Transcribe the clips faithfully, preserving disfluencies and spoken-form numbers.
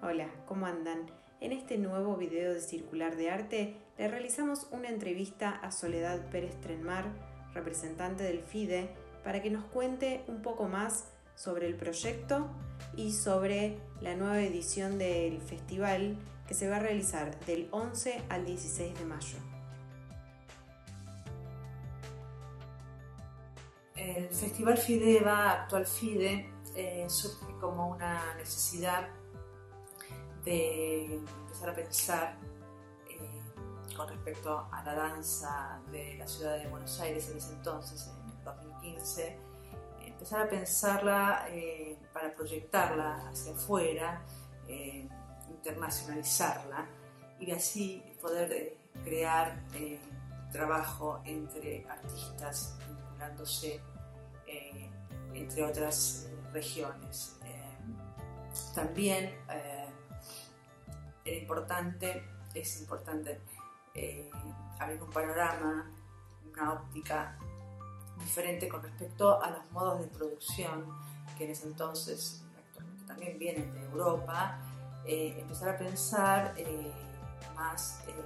Hola, ¿cómo andan? En este nuevo video de Circular de Arte le realizamos una entrevista a Soledad Pérez Trenmar, representante del FIDE, para que nos cuente un poco más sobre el proyecto y sobre la nueva edición del festival que se va a realizar del once al dieciséis de mayo. El Festival FIDEVA, actual FIDE, eh, surge como una necesidad de empezar a pensar eh, con respecto a la danza de la ciudad de Buenos Aires en ese entonces, en el dos mil quince, empezar a pensarla eh, para proyectarla hacia afuera, eh, internacionalizarla y así poder eh, crear eh, trabajo entre artistas vinculándose eh, entre otras eh, regiones. Eh, también eh, era importante, es importante eh, abrir un panorama, una óptica diferente con respecto a los modos de producción que en ese entonces, actualmente también vienen de Europa, eh, empezar a pensar eh, más eh,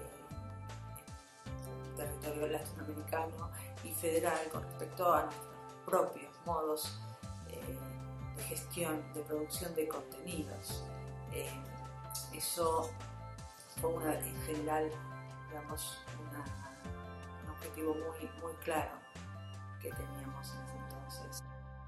en territorio latinoamericano y federal con respecto a nuestros propios modos eh, de gestión, de producción de contenidos. Eh, eso fue una, en general, digamos, una, un objetivo muy, muy claro que teníamos en ese entonces.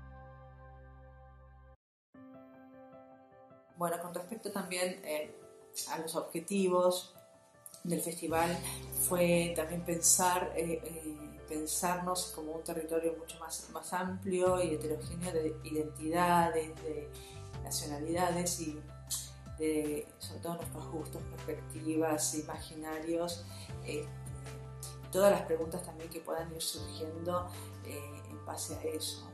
Bueno, con respecto también eh, a los objetivos del festival, fue también pensar, eh, eh, pensarnos como un territorio mucho más, más amplio y heterogéneo de identidades, de nacionalidades y de, sobre todo, nuestros gustos, perspectivas, imaginarios, eh, y todas las preguntas también que puedan ir surgiendo eh, en base a eso.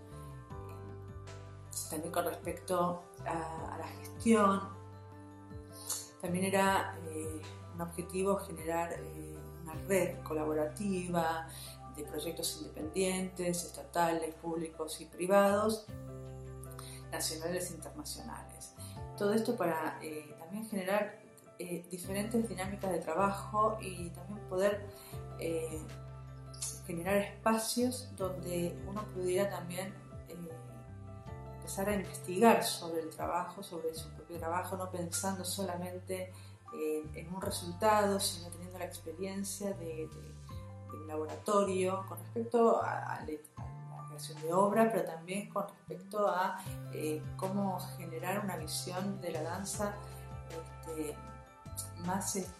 También con respecto a, a la gestión, también era eh, un objetivo generar eh, una red colaborativa de proyectos independientes, estatales, públicos y privados, nacionales e internacionales. Todo esto para eh, también generar eh, diferentes dinámicas de trabajo y también poder eh, generar espacios donde uno pudiera también eh, empezar a investigar sobre el trabajo, sobre su propio trabajo, no pensando solamente eh, en un resultado, sino teniendo la experiencia de, de, de un laboratorio con respecto a, a, de obra, pero también con respecto a eh, cómo generar una visión de la danza este, más este,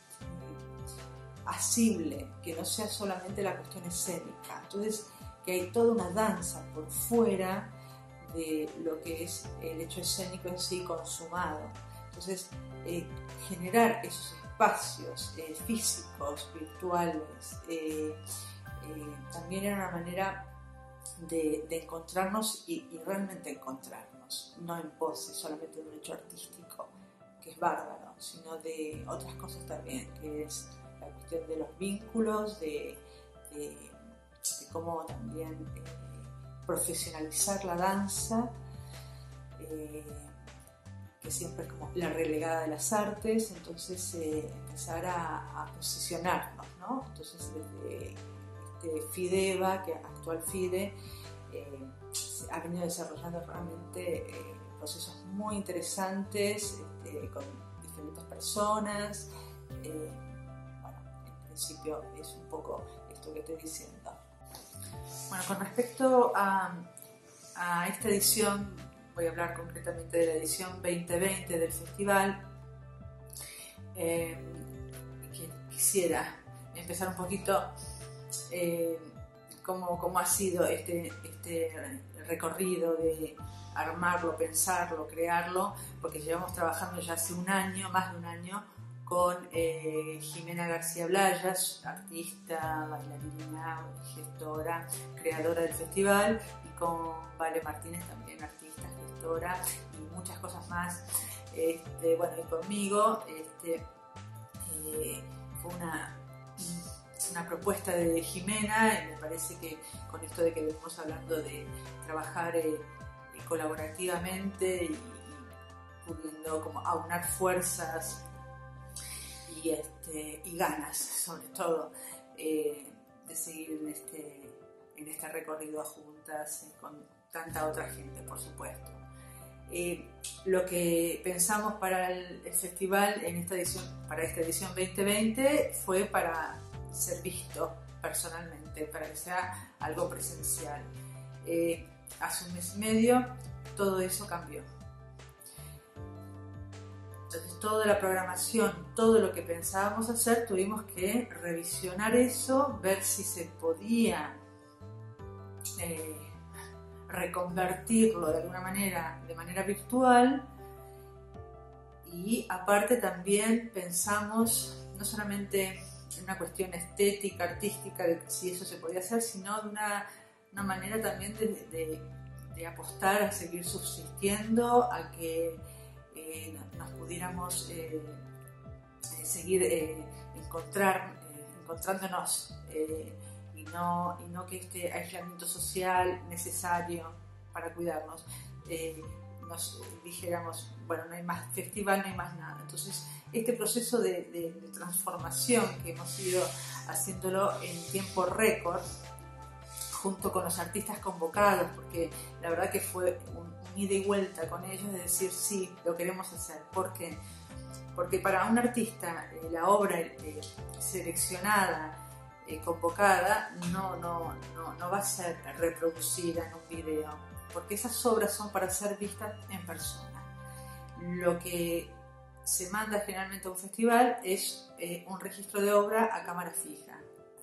asible, que no sea solamente la cuestión escénica. Entonces, que hay toda una danza por fuera de lo que es el hecho escénico en sí consumado. Entonces, eh, generar esos espacios eh, físicos, virtuales, eh, eh, también era una manera De, de encontrarnos y, y realmente encontrarnos, no en pose solamente de un hecho artístico, que es bárbaro, sino de otras cosas también, que es la cuestión de los vínculos, de, de, de cómo también eh, profesionalizar la danza, eh, que siempre es como la relegada de las artes, entonces eh, empezar a, a posicionarnos, ¿no? Entonces desde de FIDEVA, que actual FIDE, eh, ha venido desarrollando realmente eh, procesos muy interesantes este, con diferentes personas. Eh, bueno, en principio es un poco esto que estoy diciendo. Bueno, con respecto a, a esta edición, voy a hablar concretamente de la edición veinte veinte del festival. Eh, quisiera empezar un poquito Eh, cómo, cómo ha sido este, este recorrido de armarlo, pensarlo, crearlo, porque llevamos trabajando ya hace un año, más de un año, con eh, Jimena García Blayas, artista, bailarina, gestora, creadora del festival, y con Vale Martínez, también artista, gestora, y muchas cosas más. Este, bueno, y conmigo este, eh, fue una... una propuesta de Jimena, y me parece que con esto de que venimos hablando de trabajar eh, colaborativamente y, y pudiendo como aunar fuerzas y, este, y ganas, sobre todo, eh, de seguir en este, en este recorrido juntas eh, con tanta otra gente, por supuesto. Eh, lo que pensamos para el, el festival en esta edición, para esta edición veinte veinte fue para ser visto personalmente, para que sea algo presencial. Eh, hace un mes y medio todo eso cambió. Entonces toda la programación, todo lo que pensábamos hacer, tuvimos que revisionar eso, ver si se podía eh, reconvertirlo de alguna manera, de manera virtual. Y aparte también pensamos no solamente en una cuestión estética, artística, de si eso se podía hacer, sino de una, una manera también de, de, de apostar a seguir subsistiendo, a que eh, nos pudiéramos eh, eh, seguir eh, encontrar, eh, encontrándonos eh, y, no, y no que este aislamiento social necesario para cuidarnos eh, nos dijéramos, bueno, no hay más festival, no hay más nada. Entonces, este proceso de, de, de transformación que hemos ido haciéndolo en tiempo récord, junto con los artistas convocados, porque la verdad que fue un, un ida y vuelta con ellos, de decir, sí, lo queremos hacer. ¿Por qué? Porque para un artista eh, la obra eh, seleccionada, eh, convocada, no, no, no, no va a ser reproducida en un video, porque esas obras son para ser vistas en persona. Lo que se manda generalmente a un festival es eh, un registro de obra a cámara fija.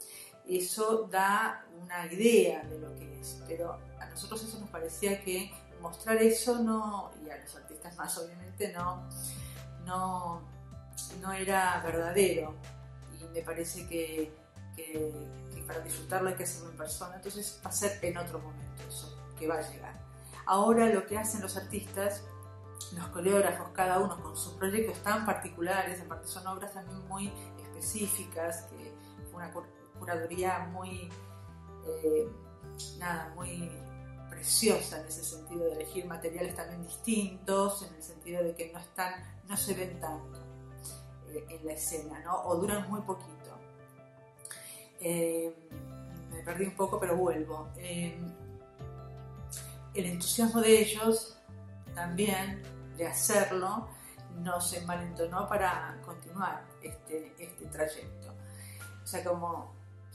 Eso da una idea de lo que es, pero a nosotros eso nos parecía que mostrar eso no, y a los artistas más obviamente no, no, no era verdadero, y me parece que, que, que para disfrutarlo hay que hacerlo en persona. Entonces va a ser en otro momento eso que va a llegar. Ahora lo que hacen los artistas, los coreógrafos, cada uno con sus proyectos tan particulares, aparte son obras también muy específicas, que fue una curaduría muy, eh, nada, muy preciosa en ese sentido, de elegir materiales también distintos, en el sentido de que no están, no se ven tanto eh, en la escena, ¿no? O duran muy poquito. Eh, me perdí un poco, pero vuelvo. Eh, el entusiasmo de ellos también de hacerlo nos envalentonó para continuar este, este trayecto. O sea, como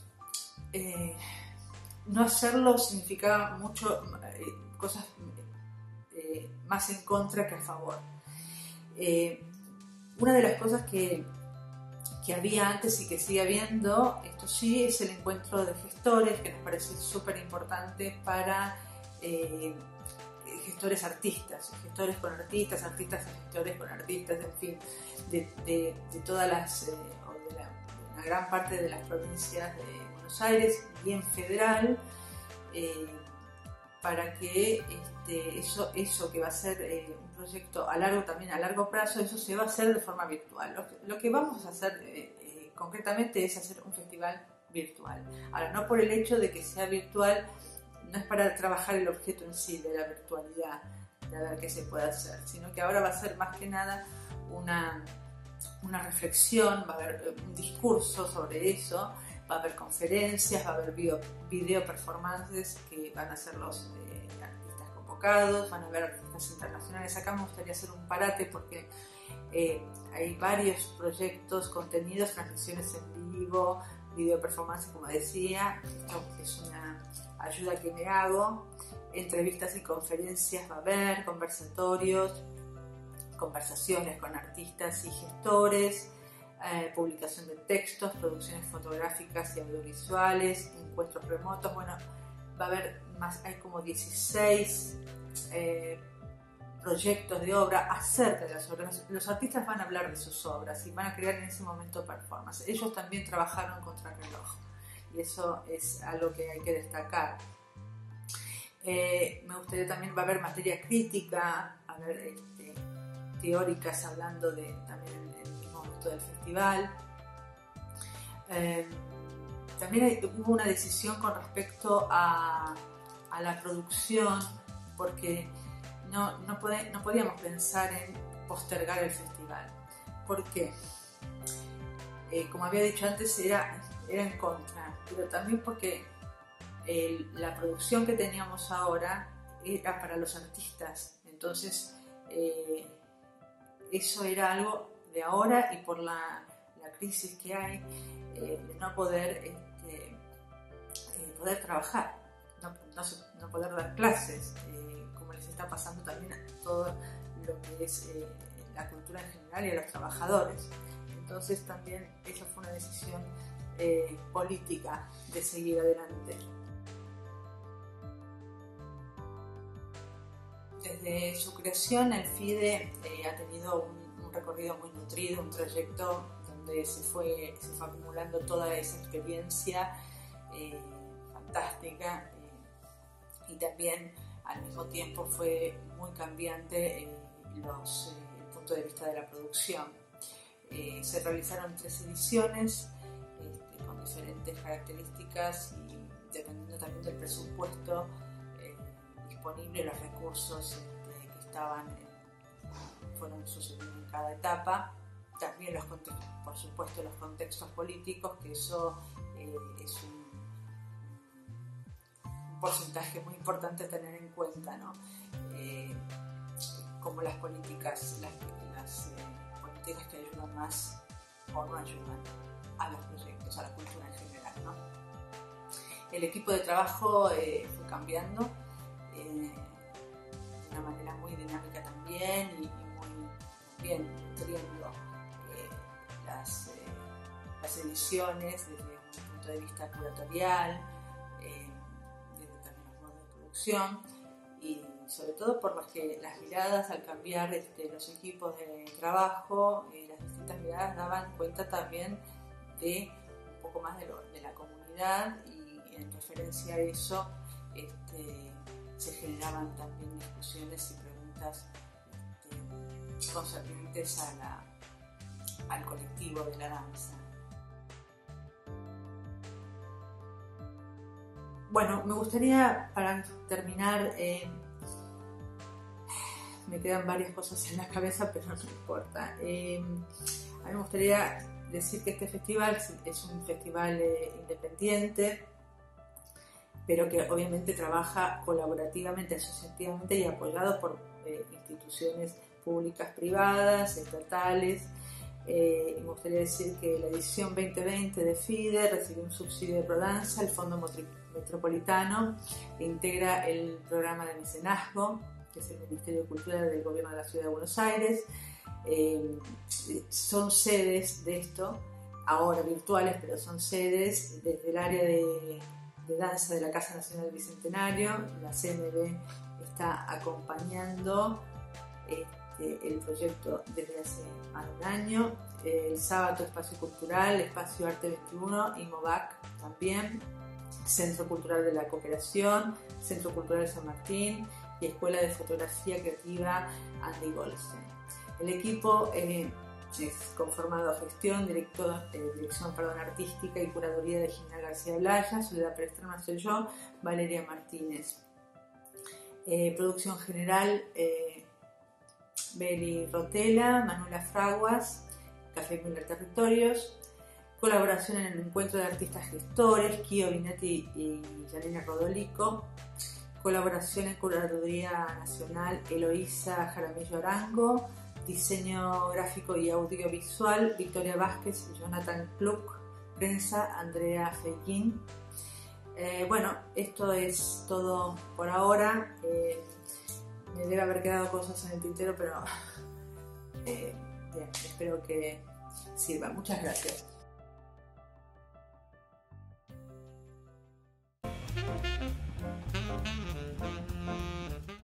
eh, no hacerlo significaba mucho eh, cosas eh, más en contra que a favor. Eh, una de las cosas que, que había antes y que sigue habiendo, esto sí, es el encuentro de gestores, que nos parece súper importante para eh, gestores artistas, gestores con artistas, artistas y gestores con artistas, en fin, de, de, de todas las, eh, o de, la, de una gran parte de las provincias de Buenos Aires y en federal, eh, para que este, eso, eso que va a ser eh, un proyecto a largo, también a largo plazo, eso se va a hacer de forma virtual. Lo que, lo que vamos a hacer eh, eh, concretamente es hacer un festival virtual. Ahora, no por el hecho de que sea virtual, no es para trabajar el objeto en sí de la virtualidad, de ver qué se puede hacer, sino que ahora va a ser más que nada una, una reflexión, va a haber un discurso sobre eso, va a haber conferencias, va a haber video, video performances que van a ser los eh, artistas convocados, van a haber artistas internacionales. Acá me gustaría hacer un parate porque eh, hay varios proyectos, contenidos, transmisiones en vivo, video performances, como decía. Esto es una ayuda que me hago, entrevistas y conferencias va a haber, conversatorios, conversaciones con artistas y gestores, eh, publicación de textos, producciones fotográficas y audiovisuales, encuentros remotos. Bueno, va a haber más, hay como dieciséis eh, proyectos de obra acerca de las obras. Los artistas van a hablar de sus obras y van a crear en ese momento performance. Ellos también trabajaron contra el reloj. Y eso es algo que hay que destacar. Eh, me gustaría también, va a haber materia crítica, a ver, este, teóricas hablando de, también en el mismo momento del festival. Eh, también hay, hubo una decisión con respecto a, a la producción, porque no, no, pode, no podíamos pensar en postergar el festival. ¿Por qué? Eh, como había dicho antes, era, era en contra, pero también porque el, la producción que teníamos ahora era para los artistas, entonces eh, eso era algo de ahora, y por la, la crisis que hay, eh, de no poder, este, eh, poder trabajar, no, no, no poder dar clases, eh, como les está pasando también a todo lo que es eh, la cultura en general y a los trabajadores. Entonces también esa fue una decisión eh, política de seguir adelante. Desde su creación, el FIDE eh, ha tenido un, un recorrido muy nutrido, un trayecto donde se fue, se fue acumulando toda esa experiencia eh, fantástica, eh, y también al mismo tiempo fue muy cambiante eh, los, eh, el punto de vista de la producción. Eh, se realizaron tres ediciones este, con diferentes características y dependiendo también del presupuesto eh, disponible, los recursos este, que estaban en, fueron sucediendo en cada etapa. También los contextos, por supuesto, los contextos políticos, que eso eh, es un, un porcentaje muy importante a tener en cuenta, ¿no? Eh, como las políticas, las, las eh, políticas que ayudan más o no ayudan a los proyectos, a la cultura en general, ¿no? El equipo de trabajo eh, fue cambiando eh, de una manera muy dinámica también, y, y muy bien nutriendo eh, las, eh, las ediciones desde un punto de vista curatorial, eh, desde también los modos de producción, y sobre todo por los que las miradas, al cambiar este, los equipos de trabajo, eh, las distintas miradas daban cuenta también de un poco más de, lo, de la comunidad, y en referencia a eso este, se generaban también discusiones y preguntas este, concernientes a la, al colectivo de la danza. Bueno, me gustaría, para terminar, eh, me quedan varias cosas en la cabeza, pero no importa. Eh, a mí me gustaría decir que este festival es un festival eh, independiente, pero que obviamente trabaja colaborativamente, asociativamente y apoyado por eh, instituciones públicas, privadas, estatales. Eh, me gustaría decir que la edición veinte veinte de FIDE recibió un subsidio de Prodanza, el Fondo Metropolitano, que integra el programa de mecenazgo, que es el Ministerio de Cultura del Gobierno de la Ciudad de Buenos Aires. Eh, son sedes de esto, ahora virtuales, pero son sedes desde el área de, de danza de la Casa Nacional del Bicentenario. La C N B está acompañando este, el proyecto desde hace más de un año. El sábado Espacio Cultural, Espacio Arte veintiuno y MOVAC también, Centro Cultural de la Cooperación, Centro Cultural San Martín y Escuela de Fotografía Creativa Andy Goldstein. El equipo eh, es conformado gestión, director, eh, dirección perdón, artística y curaduría de Gina García Blaya, Soledad Pérez Tremar soy yo, Valeria Martínez. Eh, producción general, eh, Beli Rotela, Manuela Fraguas, Café Miller Territorios. Colaboración en el encuentro de artistas gestores, Kio Binetti y Yanina Rodolico. Colaboración en curaduría nacional, Eloísa Jaramillo Arango. Diseño gráfico y audiovisual, Victoria Vázquez y Jonathan Kluk. Prensa, Andrea Fequín. Eh, bueno, esto es todo por ahora. Eh, me debe haber quedado cosas en el tintero, pero eh, bien, espero que sirva. Muchas gracias. Thank you.